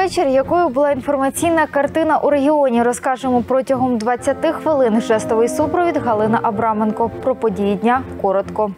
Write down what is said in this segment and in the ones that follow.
вечір. Якою була інформаційна картина у регіоні, розкажемо протягом 20 хвилин. Жестовий супровід Галина Абраменко. Про події дня коротко.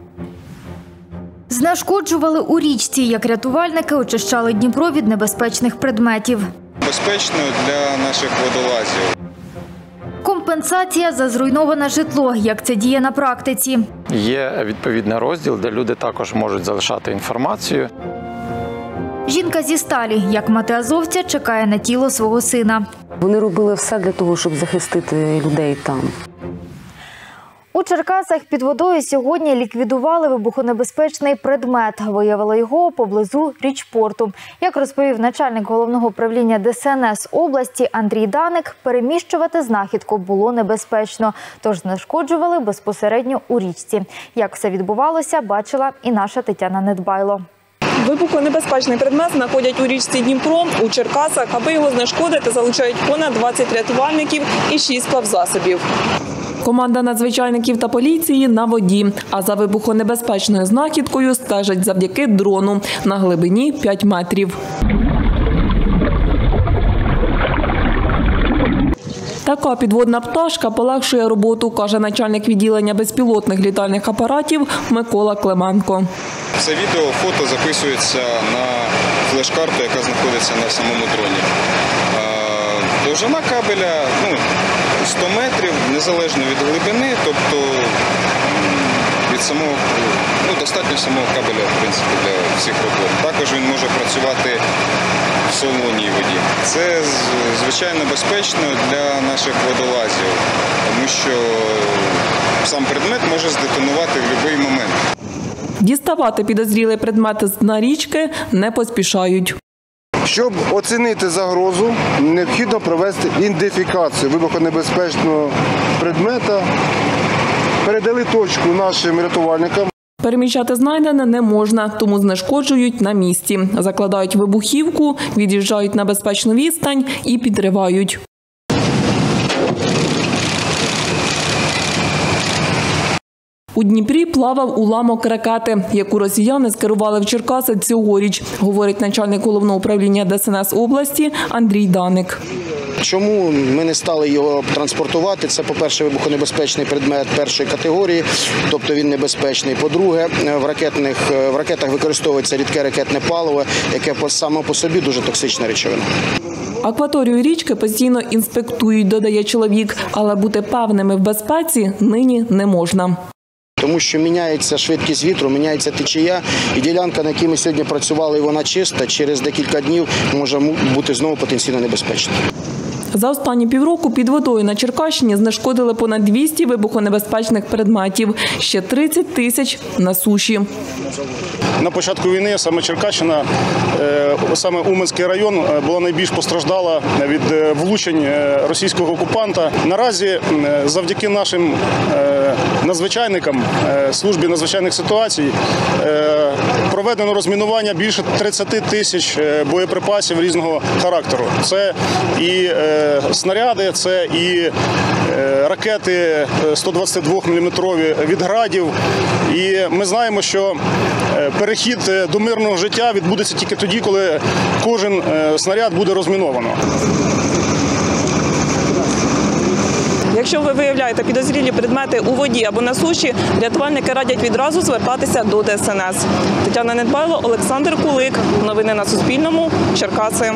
Знешкоджували у річці, як рятувальники очищали Дніпро від небезпечних предметів. Безпечно для наших водолазів. Компенсація за зруйноване житло. Як це діє на практиці? Є відповідний розділ, де люди також можуть залишати інформацію. Жінка зі сталі, як мати азовця, чекає на тіло свого сина. Вони робили все для того, щоб захистити людей там. У Черкасах під водою сьогодні ліквідували вибухонебезпечний предмет. Виявили його поблизу річпорту. Як розповів начальник головного управління ДСНС області Андрій Даник, переміщувати знахідку було небезпечно, тож знешкоджували безпосередньо у річці. Як все відбувалося, бачила і наша Тетяна Недбайло. Вибухонебезпечний предмет знаходять у річці Дніпро. У Черкасах, аби його знешкодити, залучають понад 20 рятувальників і 6 плавзасобів. Команда надзвичайників та поліції на воді, а за вибухонебезпечною знахідкою стежать завдяки дрону на глибині 5 метрів. Така підводна пташка полегшує роботу, каже начальник відділення безпілотних літальних апаратів Микола Клименко. Це відео, фото записується на флеш-карту, яка знаходиться на самому дроні. Довжина кабеля 100 метрів, незалежно від глибини, тобто від самого, достатньо самого кабеля, в принципі, для всіх робот. Також він може працювати в солоній воді. Це, звичайно, безпечно для наших водолазів, тому що сам предмет може здетонувати в будь-який момент. Діставати підозрілий предмет з дна річки не поспішають. Щоб оцінити загрозу, необхідно провести ідентифікацію вибухонебезпечного предмета. Передали точку нашим рятувальникам. Переміщати знайдене не можна, тому знешкоджують на місці. Закладають вибухівку, від'їжджають на безпечну відстань і підривають. У Дніпрі плавав уламок ракети, яку росіяни скерували в Черкаси цьогоріч, говорить начальник головного управління ДСНС області Андрій Даник. Чому ми не стали його транспортувати? Це, по-перше, вибухонебезпечний предмет першої категорії, тобто він небезпечний. По-друге, в ракетах використовується рідке ракетне паливо, яке само по собі дуже токсична речовина. Акваторію річки постійно інспектують, додає чоловік, але бути певними в безпеці нині не можна. Тому що міняється швидкість вітру, міняється течія, і ділянка, на якій ми сьогодні працювали, вона чиста, через декілька днів може бути знову потенційно небезпечна. За останні півроку під водою на Черкащині знешкодили понад 200 вибухонебезпечних предметів, ще 30 тисяч на суші. На початку війни саме Черкащина, саме Уманський район була найбільш постраждала від влучень російського окупанта. Наразі завдяки нашим надзвичайникам, службі надзвичайних ситуацій, проведено розмінування більше 30 тисяч боєприпасів різного характеру. Це і снаряди, це і ракети 122-мм від «Градів». І ми знаємо, що перехід до мирного життя відбудеться тільки тоді, коли кожен снаряд буде розміновано. Якщо ви виявляєте підозрілі предмети у воді або на суші, рятувальники радять відразу звертатися до ДСНС. Тетяна Недбайло, Олександр Кулик. Новини на Суспільному. Черкаси.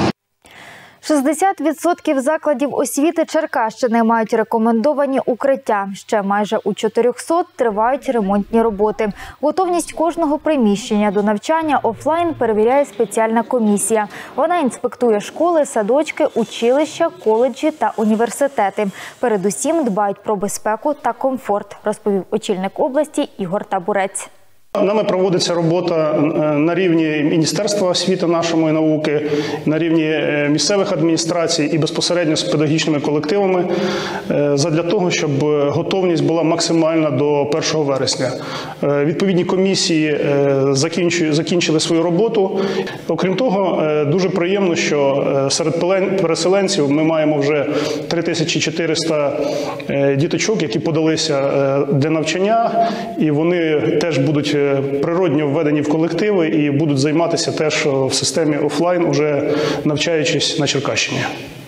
60% закладів освіти Черкащини мають рекомендовані укриття. Ще майже у 400 тривають ремонтні роботи. Готовність кожного приміщення до навчання офлайн перевіряє спеціальна комісія. Вона інспектує школи, садочки, училища, коледжі та університети. Передусім дбають про безпеку та комфорт, розповів очільник області Ігор Табурець. Нами проводиться робота на рівні Міністерства освіти нашої і науки, на рівні місцевих адміністрацій і безпосередньо з педагогічними колективами задля того, щоб готовність була максимальна до 1 вересня. Відповідні комісії закінчили свою роботу. Окрім того, дуже приємно, що серед переселенців ми маємо вже 3400 діточок, які подалися для навчання, і вони теж будуть природньо введені в колективи і будуть займатися теж в системі офлайн, уже навчаючись на Черкащині.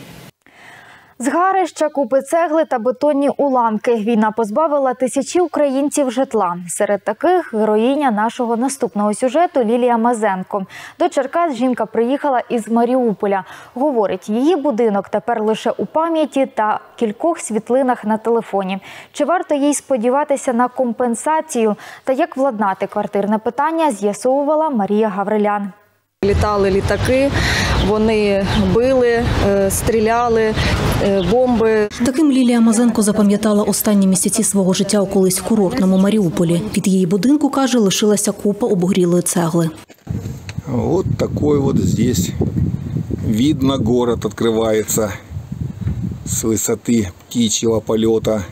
Згарища, купи цегли та бетонні уламки. Війна позбавила тисячі українців житла. Серед таких – героїня нашого наступного сюжету Лілія Мазенко. До Черкас жінка приїхала із Маріуполя. Говорить, її будинок тепер лише у пам'яті та кількох світлинах на телефоні. Чи варто їй сподіватися на компенсацію? Та як владнати квартирне питання, з'ясовувала Марія Гаврилян. Літали літаки, вони били, стріляли, бомби. Таким Лілія Мазенко запам'ятала останні місяці свого життя у колись курортному Маріуполі. Від її будинку, каже, лишилася купа обгорілої цегли. Вот такой вот здесь видно, город открывается с высоты птичьего полета.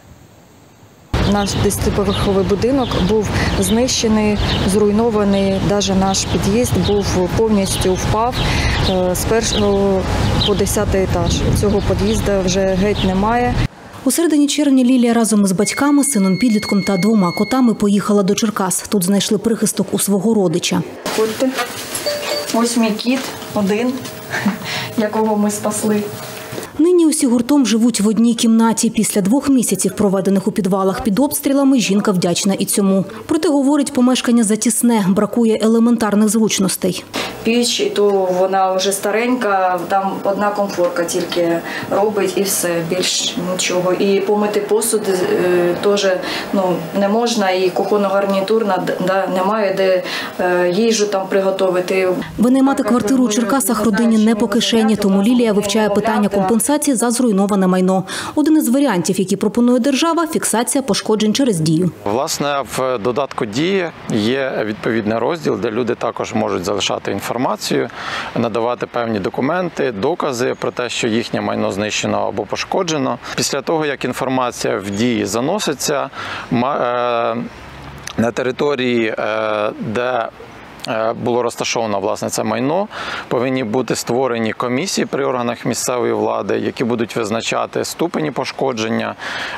Наш 10-поверховий будинок був знищений, зруйнований. Навіть наш під'їзд був повністю впав з 1 по 10 етаж. Цього під'їзду вже геть немає. У середині червня Лілія разом із батьками, сином-підлітком та 2 котами поїхала до Черкас. Тут знайшли прихисток у свого родича. Ходьте, ось мій кіт, один, якого ми спасли. Нині усі гуртом живуть в одній кімнаті. Після 2 місяців, проведених у підвалах під обстрілами, жінка вдячна і цьому. Проте, говорить, помешкання затісне, бракує елементарних зручностей. Піч, і то вона вже старенька, там одна комфорка тільки робить і все, більш нічого. І помити посуд теж не можна, і кухонно-гарнітурна немає, де їжу там приготувати. Винаймати квартиру у Черкасах родині не по кишені, тому Лілія вивчає питання компенсації за зруйноване майно. Один із варіантів, які пропонує держава – фіксація пошкоджень через дію. Власне, в додатку «Дії» є відповідний розділ, де люди також можуть залишати інформацію, надавати певні документи, докази про те, що їхнє майно знищено або пошкоджено. Після того, як інформація в «Дії» заноситься, на території, де було розташовано, власне, це майно, повинні бути створені комісії при органах місцевої влади, які будуть визначати ступені пошкодження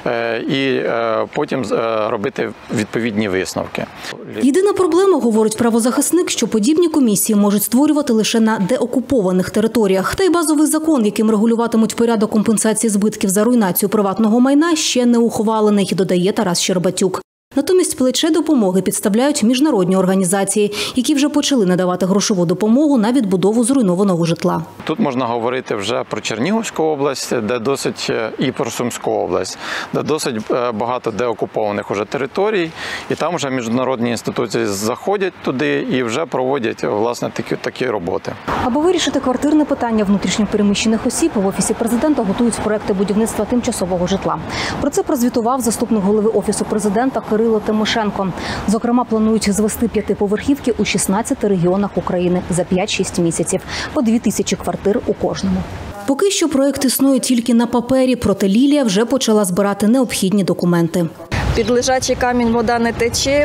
і потім робити відповідні висновки. Єдина проблема, говорить правозахисник, що подібні комісії можуть створювати лише на деокупованих територіях. Та й базовий закон, яким регулюватимуть порядок компенсації збитків за руйнацію приватного майна, ще не ухвалений, додає Тарас Щербатюк. Натомість плече допомоги підставляють міжнародні організації, які вже почали надавати грошову допомогу на відбудову зруйнованого житла. Тут можна говорити вже про Чернігівську область, де досить, і про Сумську область, де досить багато деокупованих уже територій, і там вже міжнародні інституції заходять туди і вже проводять, власне, такі роботи. Аби вирішити квартирне питання внутрішньо переміщених осіб, в Офісі Президента готують проекти будівництва тимчасового житла. Про це прозвітував заступник голови Офісу Президента Кирило Тимошенко. Зокрема, планують звести 5-поверхівки у 16 регіонах України за 5-6 місяців, по 2000 квартир у кожному. Поки що проект існує тільки на папері, проте Лілія вже почала збирати необхідні документи. Під лежачий камінь вода не тече,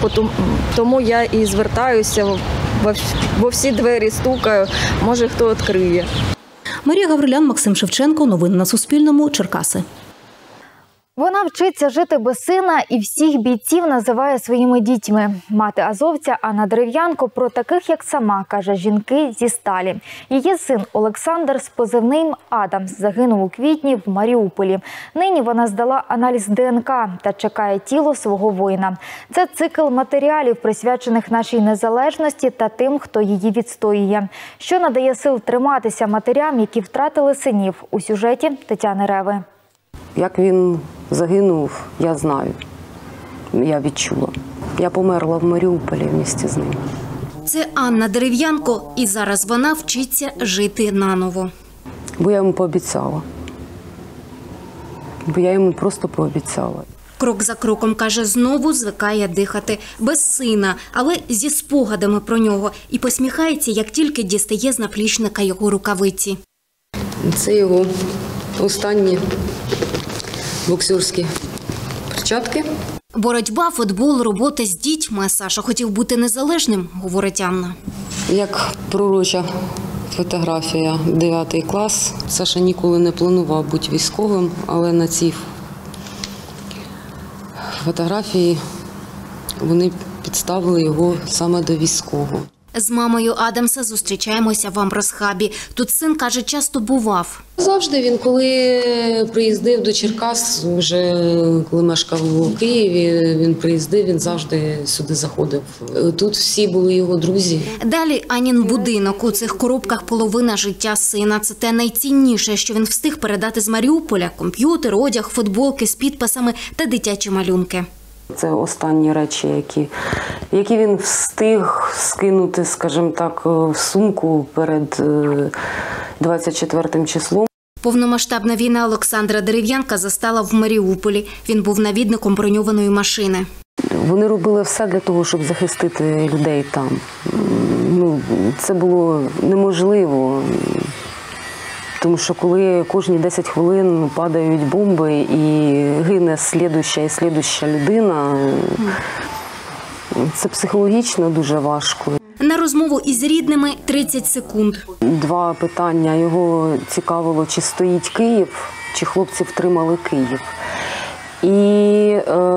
тому я і звертаюся, во всі двері стукаю, може хто відкриє. Марія Гаврилян, Максим Шевченко. Новини на Суспільному. Черкаси. Вона вчиться жити без сина і всіх бійців називає своїми дітьми. Мати азовця Анна Дерев'янко про таких, як сама, каже, жінки зі сталі. Її син Олександр з позивним «Адамс» загинув у квітні в Маріуполі. Нині вона здала аналіз ДНК та чекає тіло свого воїна. Це цикл матеріалів, присвячених нашій незалежності та тим, хто її відстоює. Що надає сил триматися матерям, які втратили синів, у сюжеті Тетяни Реви. Як він загинув, я знаю, я відчула. Я померла в Маріуполі в місті з ним. Це Анна Дерев'янко, і зараз вона вчиться жити наново. Бо я йому пообіцяла. Бо я йому просто пообіцяла. Крок за кроком, каже, знову звикає дихати. Без сина, але зі спогадами про нього. І посміхається, як тільки дістає з наплічника його рукавиці. Це його останні боксерські перчатки. Боротьба, футбол, робота з дітьми. Саша хотів бути незалежним, говорить Анна. Як пророча фотографія, 9 клас. Саша ніколи не планував бути військовим, але на цій фотографії вони підставили його саме до військового. З мамою Адамса зустрічаємося в Амбросхабі. Тут син, каже, часто бував. Завжди він, коли приїздив до Черкас, вже коли мешкав у Києві, він приїздив, він завжди сюди заходив. Тут всі були його друзі. Далі Анін будинок. У цих коробках половина життя сина. Це те найцінніше, що він встиг передати з Маріуполя. Комп'ютер, одяг, футболки з підписами та дитячі малюнки. Це останні речі, які він встиг скинути, скажімо так, в сумку перед 24 числом. Повномасштабна війна Олександра Дерев'янка застала в Маріуполі. Він був навідником броньованої машини. Вони робили все для того, щоб захистити людей там. Це було неможливо. Тому що коли кожні 10 хвилин падають бомби і гине слідуща людина, це психологічно дуже важко. На розмову із рідними 30 секунд. 2 питання. Його цікавило, чи стоїть Київ, чи хлопці втримали Київ. І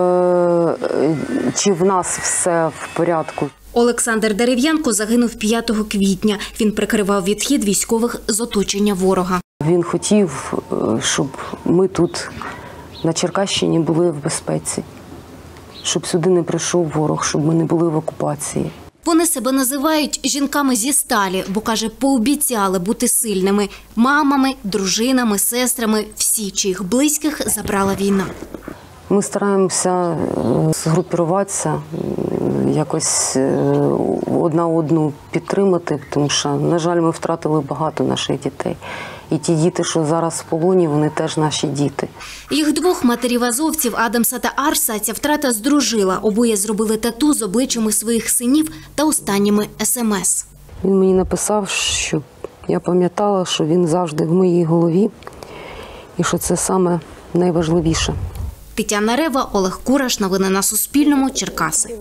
чи в нас все в порядку. Олександр Дерев'янко загинув 5 квітня. Він прикривав відхід військових з оточення ворога. Він хотів, щоб ми тут, на Черкащині, були в безпеці. Щоб сюди не прийшов ворог, щоб ми не були в окупації. Вони себе називають жінками зі сталі, бо, каже, пообіцяли бути сильними. Мамами, дружинами, сестрами, всі, чиїх близьких забрала війна. Ми стараємося згрупуватися, якось одна одну підтримати, тому що, на жаль, ми втратили багато наших дітей. І ті діти, що зараз в полоні, вони теж наші діти. Їх 2 матерів-азовців, Адамса та Арса, ця втрата здружила. Обоє зробили тату з обличчями своїх синів та останніми СМС. Він мені написав, що я пам'ятала, що він завжди в моїй голові і що це саме найважливіше. Тетяна Рева, Олег Кураш. Новини на Суспільному. Черкаси.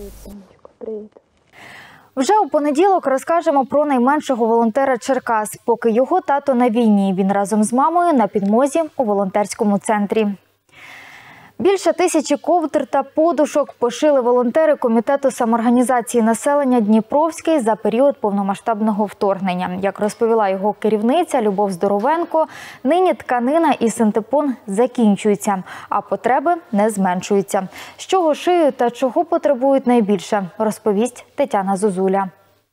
Вже у понеділок розкажемо про найменшого волонтера Черкас. Поки його тато на війні, він разом з мамою на підмозі у волонтерському центрі. Більше 1000 ковдр та подушок пошили волонтери Комітету самоорганізації населення Дніпровський за період повномасштабного вторгнення. Як розповіла його керівниця Любов Здоровенко, нині тканина і синтепон закінчуються, а потреби не зменшуються. З чого шиють та чого потребують найбільше, розповість Тетяна Зозуля.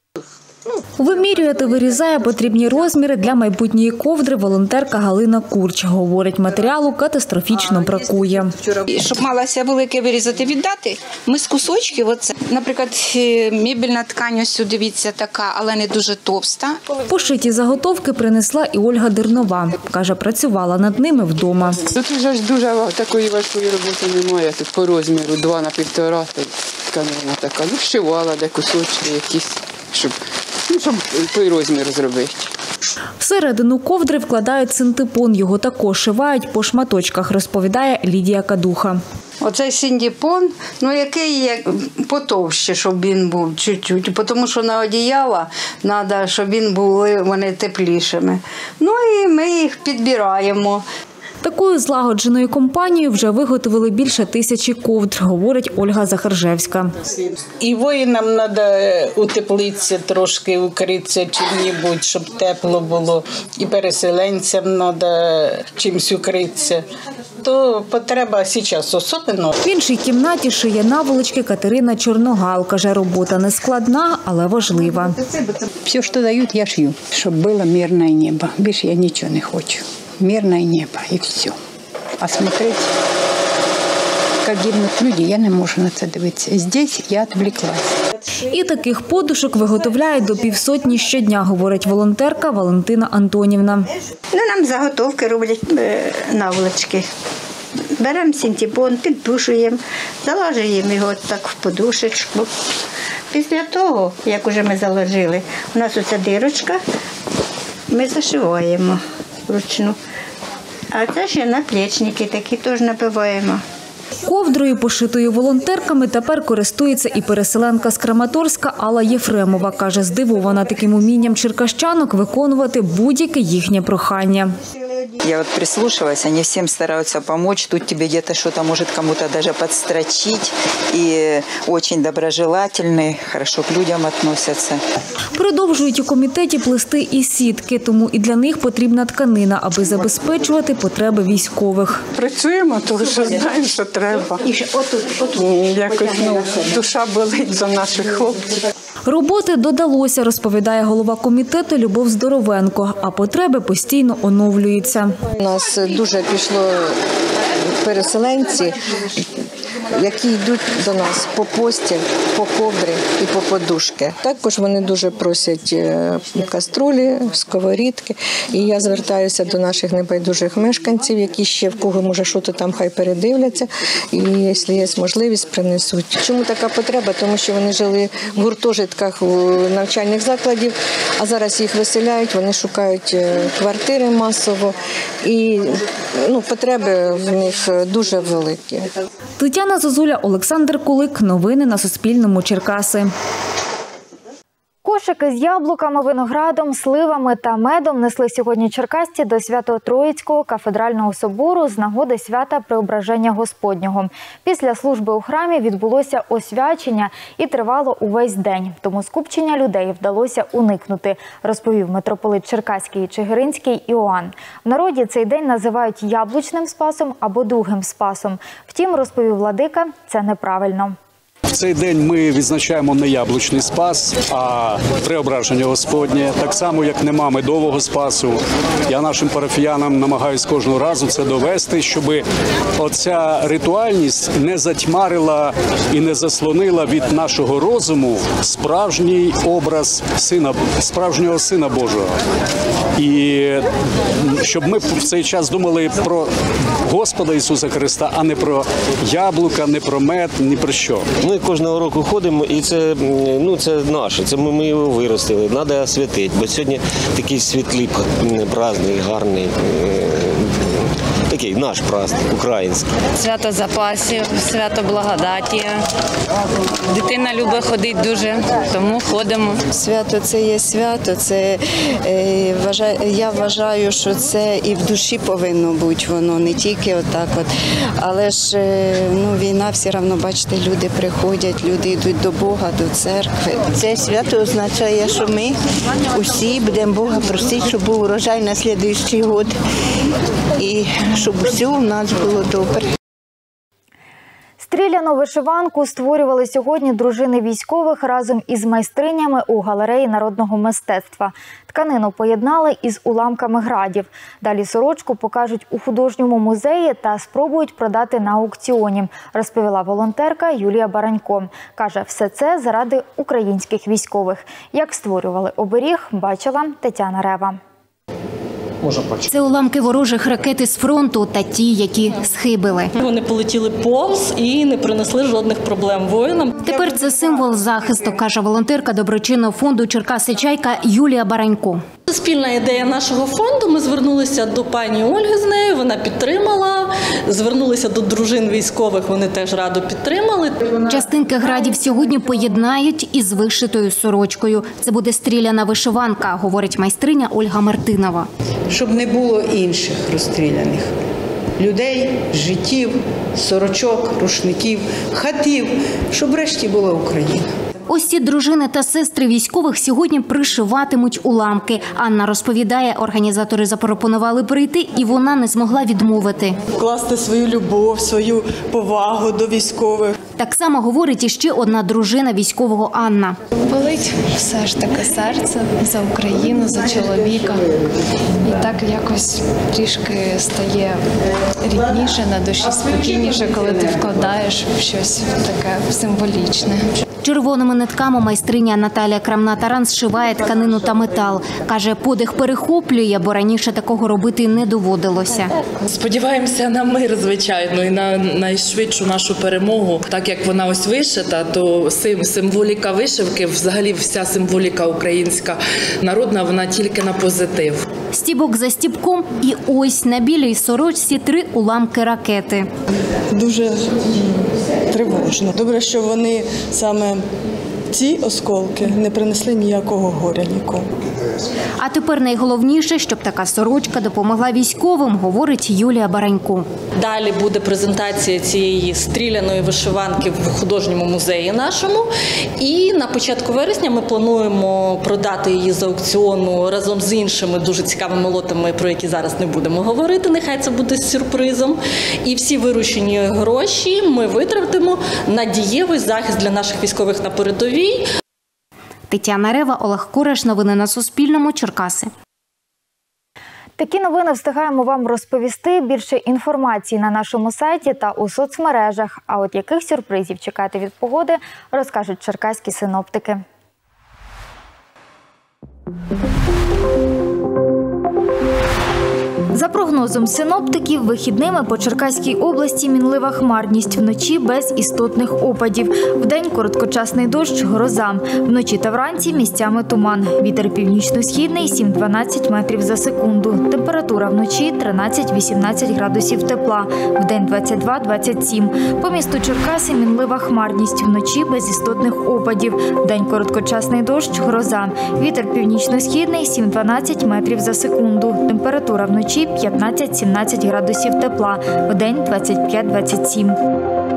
Вимірює та вирізає потрібні розміри для майбутньої ковдри волонтерка Галина Курч. Говорить, матеріалу катастрофічно бракує. Щоб малося велике вирізати, віддати, ми з кусочків, оце, наприклад, мебельна ткань, ось дивіться, така, але не дуже товста. Пошиті заготовки принесла і Ольга Дернова. Каже, працювала над ними вдома. Тут вже ж дуже такої важкої роботи немає. Тут по розміру 2 на 1,5 тканина така. Ну, вшивала де кусочки якісь, щоб той розмір зробити. Всередину ковдри вкладають синтепон. Його також шивають по шматочках, розповідає Лідія Кадуха. Оцей синтепон, який потовще, щоб він був чуть-чуть, тому що на одіяла треба, щоб він були вони теплішими. І ми їх підбираємо. Такою злагодженою компанією вже виготовили більше 1000 ковдр, говорить Ольга Захаржевська. І воїнам треба утеплитися, трошки укритися чим-небудь, щоб тепло було. І переселенцям треба чимось укритися. То потреба зараз особливо. В іншій кімнаті шиє наволочки Катерина Чорногал. Каже, робота не складна, але важлива. Все, що дають, я шью, щоб було мирне небо. Більше я нічого не хочу. Мирное небо и все. А смотреть, как гибнут люди, я не можу на це дивитися. Здесь я відвлеклась. І таких подушок виготовляють до 500 щодня, говорить волонтерка Валентина Антонівна. Нам заготовки роблять наволочки. Беремо синтепон, підпушуємо, заложуємо його так в подушечку. Після того, як уже ми заложили, у нас оця дирочка, ми зашиваємо вручну. А це ще наплічники, такі теж набиваємо. Ковдрою, пошитою волонтерками, тепер користується і переселенка з Краматорська Алла Єфремова. Каже, здивована таким умінням черкащанок виконувати будь-яке їхнє прохання. Я вот прислушалась, они всем стараются помочь. Тут тебе где-то что-то может кому-то даже подстрочить. И очень доброжелательные, хорошо к людям относятся. Продовжують у комітеті плести і сітки, тому і для них потрібна тканина, аби забезпечувати потреби військових. Працюємо, тому що знаємо, що треба. Якось душа болить за наших хлопців. Роботи додалося, розповідає голова комітету Любов Здоровенко, а потреби постійно оновлюються. У нас дуже пішло переселенці, які йдуть до нас по постіль, по ковдри і по подушки. Також вони дуже просять каструлі, сковорідки. І я звертаюся до наших небайдужих мешканців, які ще в кого може щось там хай передивляться. І якщо є можливість, принесуть. Чому така потреба? Тому що вони жили в гуртожитках навчальних закладів, а зараз їх виселяють, вони шукають квартири масово. І потреби в них дуже великі. Тетяна Зозуля, Олександр Кулик. Новини на Суспільному. Черкаси. Кошики з яблуками, виноградом, сливами та медом несли сьогодні черкасці до Свято-Троїцького кафедрального собору з нагоди свята Преображення Господнього. Після служби у храмі відбулося освячення і тривало увесь день. Тому скупчення людей вдалося уникнути, розповів митрополит Черкаський і Чигиринський Іоанн. В народі цей день називають яблучним спасом або другим спасом. Втім, розповів владика, це неправильно. В цей день ми відзначаємо не яблучний спас, а Преображення Господнє. Так само, як нема медового спасу. Я нашим парафіянам намагаюся кожного разу це довести, щоб оця ритуальність не затьмарила і не заслонила від нашого розуму справжній образ справжнього Сина Божого. І щоб ми в цей час думали про Господа Ісуса Христа, а не про яблука, не про мед, ні про що. Ми кожного року ходимо, і це наше, це ми його виростили, треба освятити, бо сьогодні такий світлий праздник, гарний, такий наш праздник, український. Свято запасів, свято благодаті. Дитина любить ходити дуже, тому ходимо. Свято – це є свято, я вважаю, що це і в душі повинно бути воно, не тільки отак от. Але ж війна все одно, бачите, люди приходять, люди йдуть до Бога, до церкви. Це свято означає, що ми усі будемо Бога просити, щоб був урожай на наступний рік і щоб все у нас було добре. Стріляну вишиванку створювали сьогодні дружини військових разом із майстринями у галереї народного мистецтва. Тканину поєднали із уламками градів. Далі сорочку покажуть у художньому музеї та спробують продати на аукціоні, розповіла волонтерка Юлія Баранько. Каже, все це заради українських військових. Як створювали оберіг, бачила Тетяна Рева. Це уламки ворожих ракет із фронту та ті, які схибили. Вони полетіли повз і не принесли жодних проблем воїнам. Тепер це символ захисту, каже волонтерка доброчинного фонду «Черкаси Чайка» Юлія Баранько. Це спільна ідея нашого фонду. Ми звернулися до пані Ольги з нею, вона підтримала. Звернулися до дружин військових, вони теж радо підтримали. Частинки градів сьогодні поєднають із вишитою сорочкою. Це буде стріляна вишиванка, говорить майстриня Ольга Мартинова. Щоб не було інших розстріляних людей, життів, сорочок, рушників, хатів, щоб врешті була Україна. Ось ці дружини та сестри військових сьогодні пришиватимуть уламки. Анна розповідає, організатори запропонували прийти, і вона не змогла відмовити. Вкласти свою любов, свою повагу до військових. Так само говорить іще одна дружина військового Анна. Болить все ж таки серце за Україну, за чоловіка. І так якось трішки стає рідніше, на душі спокійніше, коли ти вкладаєш в щось таке символічне. Червоними нитками майстриня Наталія Крамна-Таран зшиває тканину та метал. Каже, подих перехоплює, бо раніше такого робити не доводилося. Сподіваємося на мир, звичайно, і на найшвидшу нашу перемогу. Так як вона ось вишита, то символіка вишивки, взагалі вся символіка українська народна, вона тільки на позитив. Стібок за стібком і ось на білій сорочці 3 уламки ракети. Дуже тривожно. Добре, що вони саме ці осколки не принесли ніякого горя нікому. А тепер найголовніше, щоб така сорочка допомогла військовим, говорить Юлія Баранько. Далі буде презентація цієї стріляної вишиванки в художньому музеї нашому. І на початку вересня ми плануємо продати її з аукціону разом з іншими дуже цікавими лотами, про які зараз не будемо говорити. Нехай це буде сюрпризом. І всі виручені гроші ми витратимо на дієвий захист для наших військових на передовій. Тетяна Рева, Олег Кураш. Новини на Суспільному. Черкаси. Такі новини встигаємо вам розповісти. Більше інформації на нашому сайті та у соцмережах. А от яких сюрпризів чекати від погоди, розкажуть черкаські синоптики. За прогнозом синоптиків, вихідними по Черкаській області мінлива хмарність, вночі без істотних опадів. Вдень короткочасний дощ, гроза. Вночі та вранці місцями туман. Вітер північно-східний 7-12 метрів за секунду. Температура вночі 13-18 градусів тепла. Вдень 22-27. По місту Черкаси мінлива хмарність, вночі без істотних опадів. Вдень короткочасний дощ, гроза. Вітер північно-східний 7-12 метрів за секунду. Температура вночі 15-17 градусів тепла, вдень 25-27.